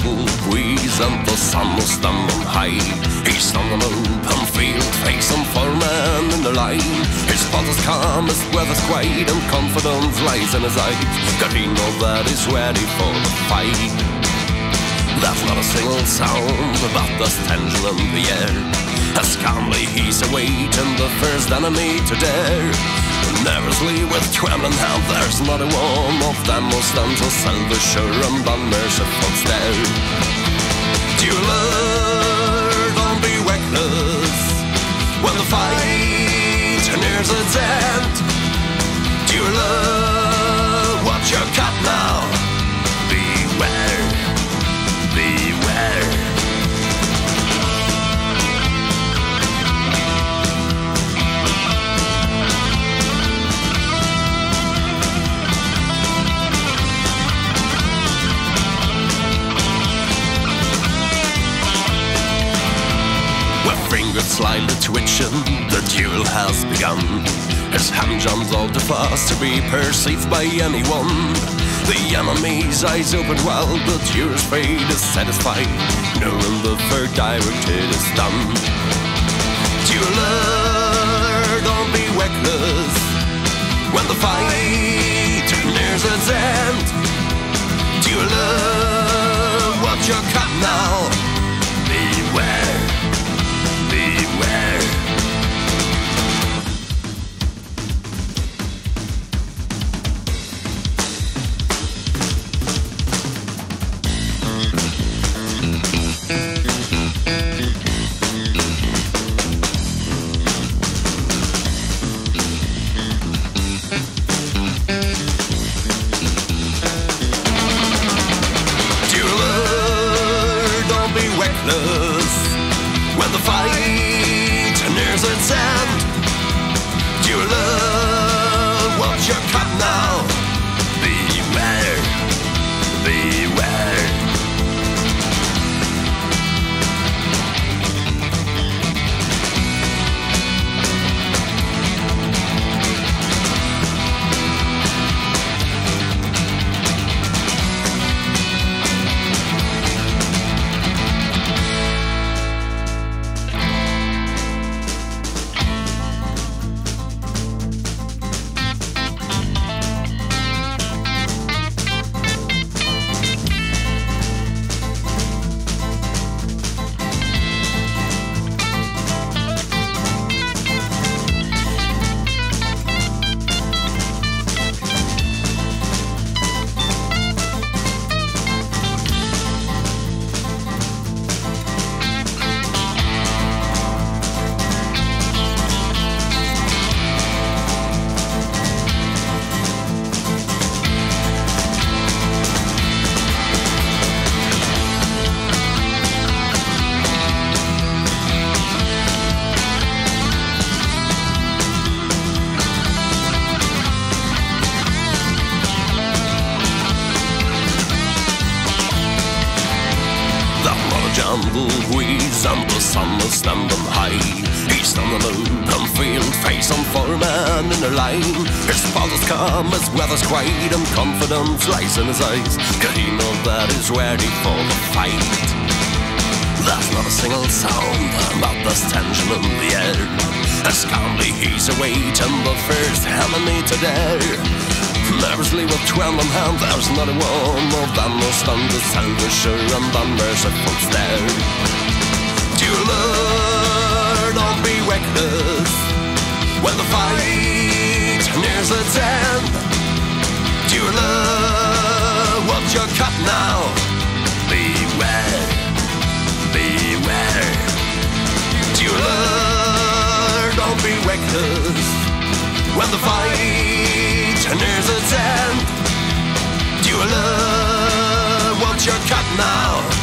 jungle breeze and the sun was standing high. He's on an open field, facing for men in the line. His thought is calm, his breath is quiet, and confidence lies in his eyes. Cause he knows that he's ready for the fight. There's not a single sound, but there's tension in the air. As calmly he's awaiting the first enemy to dare. Nervously with trembling hand, there's not a one of them who stands so self-assured and unmerciful stare. Dueler, don't be reckless when the fight nears its end. Dueler, watch your cut now. Beware, beware. Fingers slightly twitching, the duel has begun. His hand jumps all too fast to be perceived by anyone. The enemy's eyes open while the duel's fate is satisfied, knowing the third directed is done. Dueler, don't be reckless when the fight nears its end. Dueler, watch your cut now. Beware. Beware. Dueler, don't be reckless when the fight nears its end. Dueler, watch your cut now. Beware, beware. Jungle breeze and the sun is standing high. He's on an open field, facing four men in a line. His thought is calm, his breath is quiet, and confidence lies in his eyes. Cause he knows that he's ready for the fight. There's not a single sound, but there's tension in the air. As calmly he's awaiting the first enemy to dare. Nervously with trembling hand, there's not a one of them who stands so self-assured and unmerciful stare. Dueler, don't be reckless when the fight nears its end. Dueler, watch your cut now. Beware, beware. Dueler, don't be reckless when the fight nears its end. Dueler, watch your cut now.